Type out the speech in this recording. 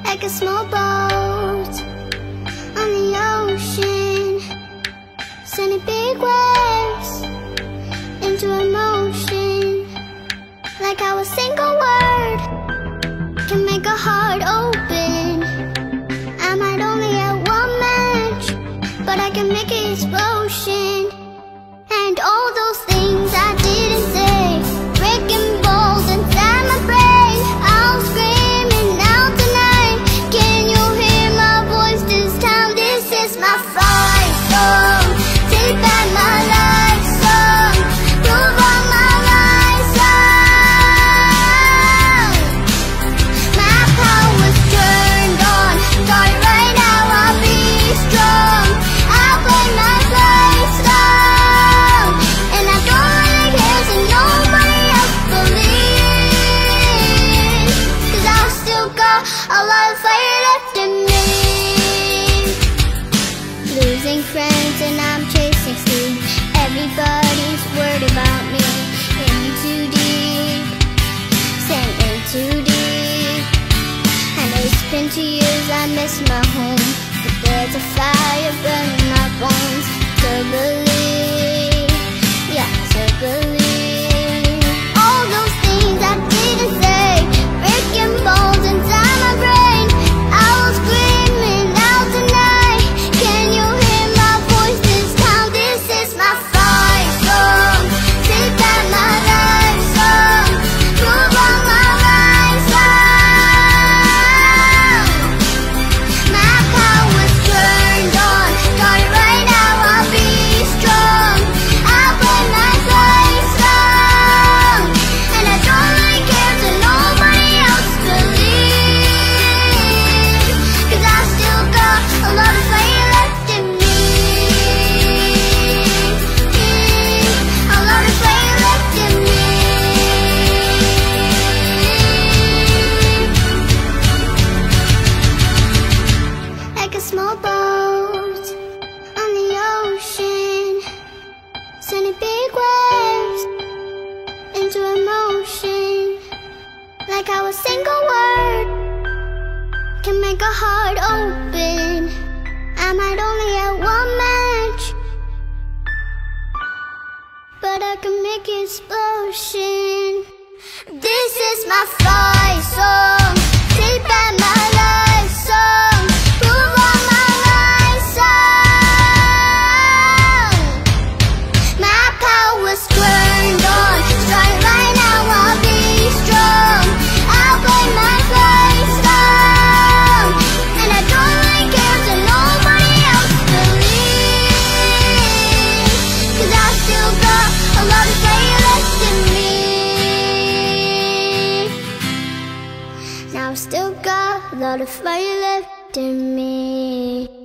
like a small boat on the ocean, sending big waves into emotion. Like how a single word can make a heart open. I might only have one match, but I can make an explosion. And all those things I didn't say, breaking balls inside my brain. I'll scream it out tonight. Can you hear my voice this time? This is my fight song. Take back my life song. Prove all my lies song. My power's turned on. Start right now, I'll be strong. I'll play my place strong. And I don't really care so nobody else believes. 'Cause I've still got a lot of fire left in me. Losing friends and I'm chasing sleep. Everybody's worried about me. In too deep, sent in too deep. And it's been 2 years, I miss my home, but there's a fire burning my bones. To believe, yeah, to believe. All those things I didn't say, breaking balls inside my brain. I was screaming out tonight. Can you hear my voice this time? This is my fight song. Take back my life song. Prove all my lies song. My power's turned on. Start right now, I'll be strong. I'll play my place strong. And I don't really care so nobody else believes. 'Cause I still got a lot of fire left in me. A lot of fire left in me. Like a small boat on the ocean, sending big waves into emotion. Like how a single word can make a heart open. I might only have one match, but I can make an explosion. This is my fight song. Take back my life song. Prove all my lies song. My power's turned on. Start right now, I'll be strong. I'll play my place strong. And I don't really care so nobody else believes. 'Cause I still got a lot of fire left in me. Now I've still got a lot of fire left in me.